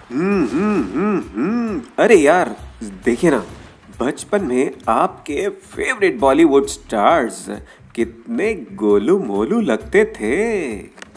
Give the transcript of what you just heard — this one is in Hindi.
अरे यार, देखिए ना, बचपन में आपके फेवरेट बॉलीवुड स्टार्स कितने गोलू मोलू लगते थे।